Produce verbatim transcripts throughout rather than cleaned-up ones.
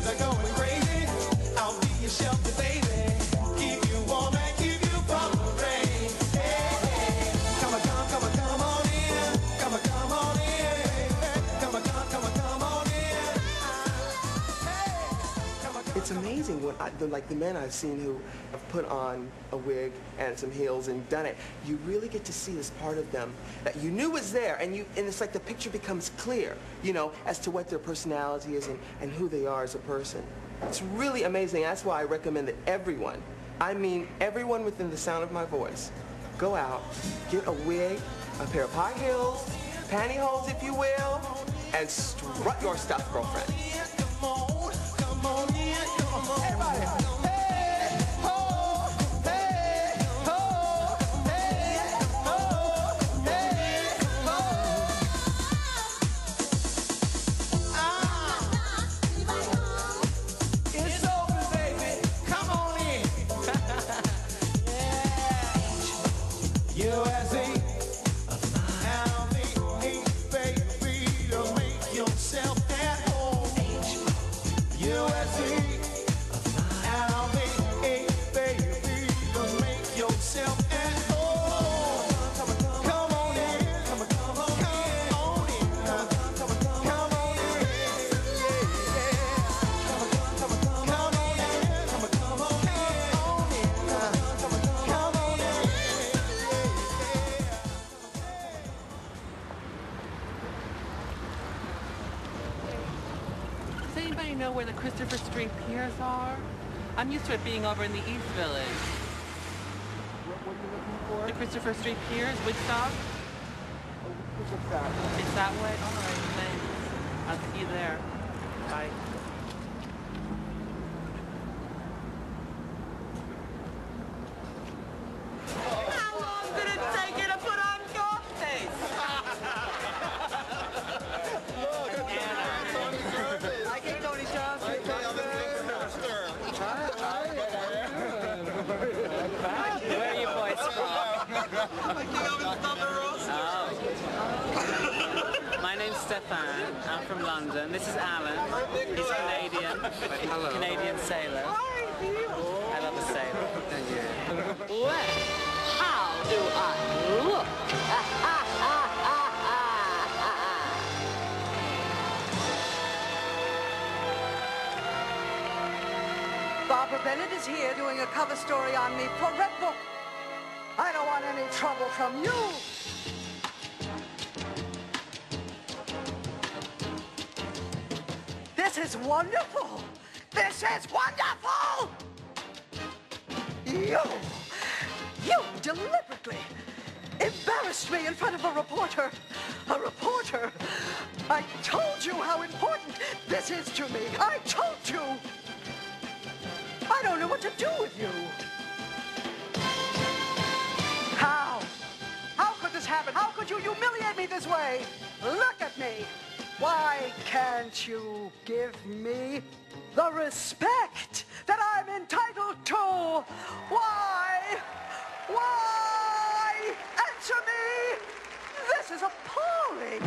kids are going crazy. I'll be your shelter, baby. Keep you warm and keep you from the rain. Hey, hey. Come on, come, come on, come on in. Come on, come on in. Come on, come, come on, come on in. It's amazing what I, the, like the men I've seen who have put on a wig and some heels and done it. You really get to see this part of them that you knew was there, and you and it's like the picture becomes clear, you know, as to what their personality is and, and who they are as a person. It's really amazing. That's why I recommend that everyone, I mean everyone within the sound of my voice, go out, get a wig, a pair of high heels, pantyhose if you will, and strut your stuff, girlfriend. Does anybody know where the Christopher Street Piers are? I'm used to it being over in the East Village. What, what are you looking for? The Christopher Street Piers, Wigstock? Oh, what's that? It's that way? All right, thanks. I'll see you there. Bye. How long did it take you to put on your face? I get Tony Johnson. Where are you boys from? Oh. My name's Stefan. I'm from London. This is Alan. He's Canadian. Hello. Canadian sailor. I love a sailor. Well, how do I look? Barbara Bennett is here doing a cover story on me for Red Book. I don't want any trouble from you. This is wonderful. This is wonderful. You, you deliberately embarrassed me in front of a reporter. A reporter. I told you how important this is to me. I told you. I don't know what to do with you. How? How could this happen? How could you humiliate me this way? Look at me. Why can't you give me the respect that I'm entitled to? Why? Why? Answer me. This is appalling.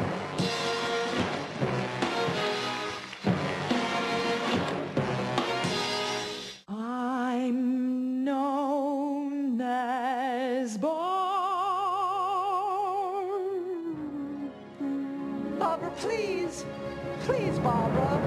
I'm known as Barbara. Barbara, please. Please, Barbara.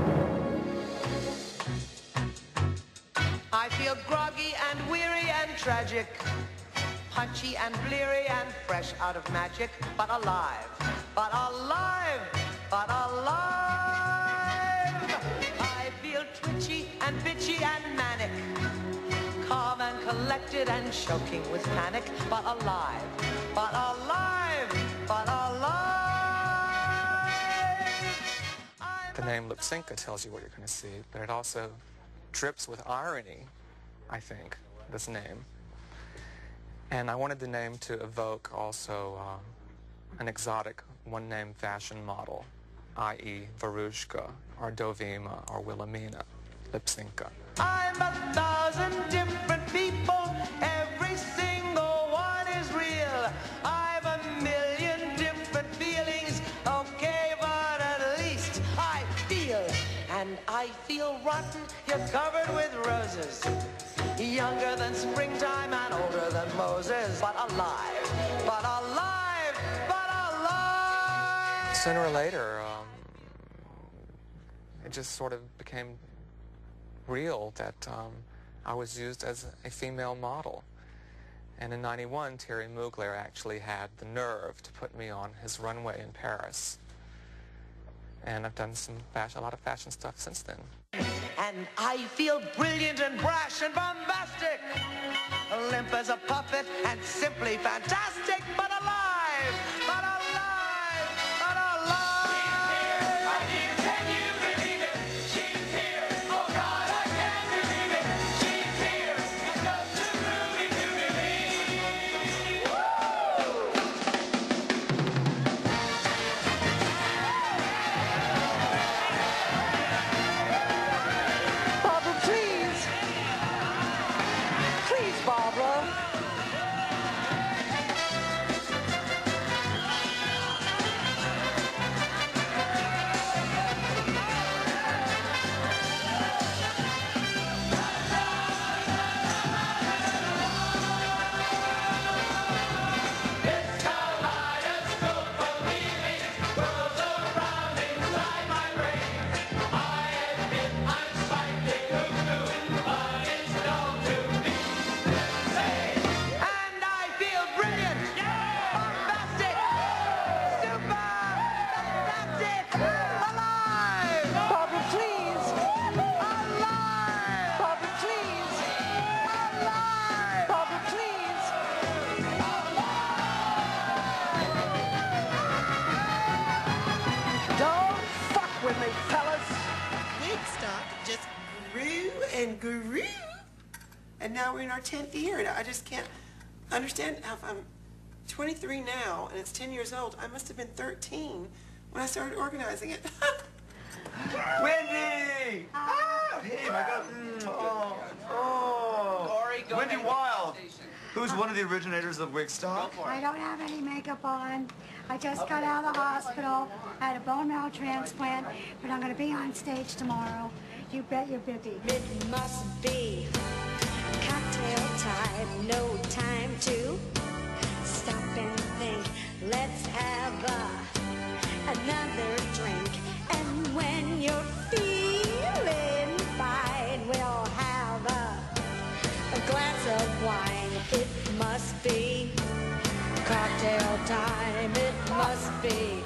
I feel groggy and weary and tragic, punchy and bleary and fresh out of magic, but alive, but alive, but alive. I feel twitchy and bitchy and manic, calm and collected and choking with panic, but alive, but alive, but alive. The name Lipsinka tells you what you're going to see, but it also drips with irony, I think, this name. And I wanted the name to evoke also um, an exotic one-name fashion model, that is. Varushka, or Dovima, or Wilhelmina, Lipsinka. I'm a thousand different people, every single one is real. I've a million different feelings, okay, but at least I feel, and I feel feel rotten, you're covered with roses. Younger than springtime and older than Moses. But alive, but alive, but alive! Sooner or later, um, it just sort of became real that um, I was used as a female model. And in ninety-one, Thierry Mugler actually had the nerve to put me on his runway in Paris. And I've done some fashion, a lot of fashion stuff since then. And I feel brilliant and brash and bombastic, limp as a puppet and simply fantastic, but alive, but alive, but alive! She's here, my dear, can you believe it? She's here, oh God, I can't believe it. She's here, it's just too groovy to believe. Barbara, please. Please, Barbara. And I feel brilliant, bombastic, super, fantastic, alive! Barbara, please. Alive! Barbara, please. Alive! Barbara, please. Don't fuck with me, fellas. Wigstock just grew and grew, and now we're in our tenth year, and I just can't understand how if I'm twenty-three now and it's ten years old, I must have been thirteen when I started organizing it. Wendy! Oh, hey, my God. Mm, oh, oh. Wendy Wild. Who's one of the originators of Wigstock? I don't have any makeup on. I just got out of the hospital. I had a bone marrow transplant, but I'm going to be on stage tomorrow. You bet your bibby. It must be cocktail time, no time to stop and think. Let's have a, another drink. And when you're feeling fine, we'll have a, a glass of wine. It must be cocktail time, it must be.